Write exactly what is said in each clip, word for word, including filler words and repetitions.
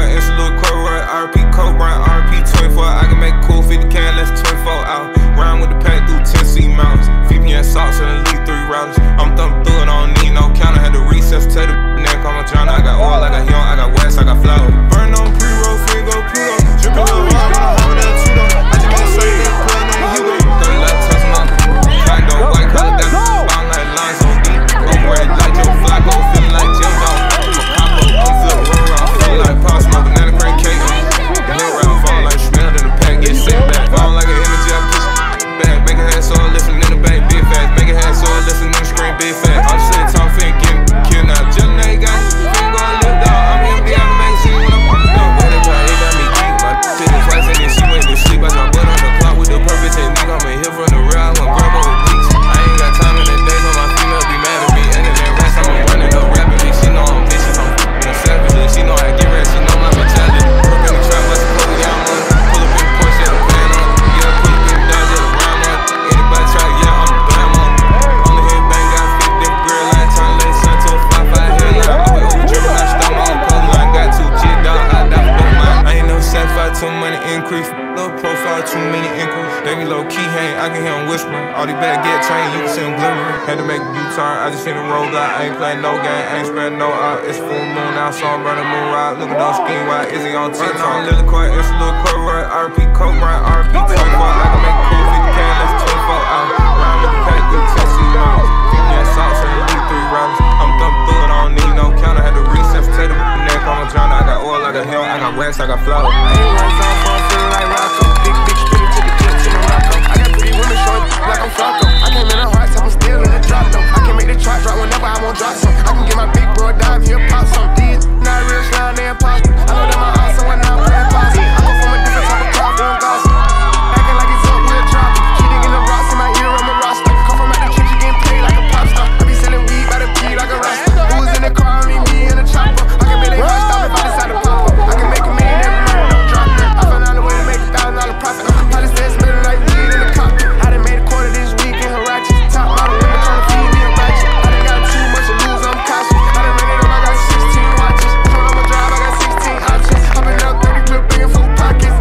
court, it's a little court, right? R P coat, right? R P twenty-four. I can make cool fifty K less twenty-four out. Round with the pack through Tennessee mountains. V P N socks and elite three routers. I'm thumping through it, I don't need no counter. Had to recess to the neck, I'm a drown. I got oil, I got young, I got west, I got flour. Burn on pre-roll, finger, Pluto. Drippin' little rock, I'm that Tudo. I just been say that, pulling on Hugo. Thirty left touch my condo, white collar, got bound like lines on beat. I'm ready like Joe Flacco, feeling like Jim Dog. I'm a cop up, I'm flip, roll around, feeling like Pop Smoke, banana crank cake. Neck round, fall like smelled in the pack, get set back. Fall like an energy, I push back. Make a head so I listen in the back, big fast. Make a head so I listen in the screen, big fast. I'm sitting talk, fin, get killed now. Just now you got it, fin go and live down. I'm here, be out the magazine when I'm done. But they try, they got me deep. My shit is twice and then she went to sleep. I got butt on the clock with the perfect technique. I'm a hit from the real, I'm gonna grab over weeks. I ain't got time in the day for my female be mad at me. And then that rest, I'm running up rapidly. She know I'm vicious, I'm f***ing savage. She know I get rest, she know my mentality. Up in the trap, let's pull it down, man. Pull up in the Porsche, yeah, the plan on. Yeah, pull up in the Dodge, yeah, the rhyme on. Anybody try, yeah, I'm a bam on. On the head bang, got fit, them girl line, turn late, sun to a five five headline. I be overdriven, I stole my own pole line. Got two G dog, I die for mine. I ain't never satisfied, too money increase. Low profile, too many increase. They be low key hang, I can hear them whispering. All these bad get trained, you can see them glimmering. Had to make a U-turn, I just seen them roll out. I ain't playing no game, I ain't spreading no out. It's full moon out, so I'm running moon ride. Look at those skin wide, is he on TikTok? Right now, Lily Court, it's a little court, right? R P coat, right? R P twenty-four. I can make cool fifty K, that's twenty-four out. Round with the pack through Tennessee mountains. V P N socks and elite three routers. I'm thumping through it, I don't need no counter. Had to reset to the neck, I'm a drown. I got oil, I got hell, I got wax, I got flour. I ain't running off, I'm feeling like Rocco. Big, big spinning to the clip to Morocco. I got pretty women showing like I'm Flacco. I came in a hard top, I'm still in the drop though. I can make the trap drop whenever I want drop some. I can get my big bro a dime, he'll pop some. These not real slime, they impossible. I know that my heart, so when I'm playing posse. I come from a different type of crowd, doing gossip. Acting like it's up, we'll drop it. She digging the rocks in my ear, I'm a roster. Come from out the kitchen, getting paid like a pop star. I be selling weed by the P like a rasta. Who was in the car, I mean me in the chopper. I can make they hard stop if I decide to pop up. I can make a million every month, don't drop it. I found out a way to make a thousand dollar profit. I just said smelling like weed in the cockpit. I done made a quarter this week in her ratchet. Top model women trying to feed me a ratchet. I done got too much to lose, I'm cautious. I done ran it up, I got sixteen watches. Told I'ma drive, I got sixteen options. I've been out thirty clip, bringing full pockets.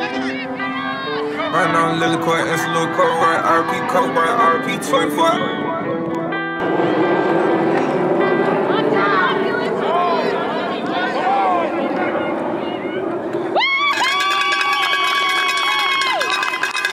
Right now, Lily Court, it's a little coat, right? R P coat, right? R P twenty-four.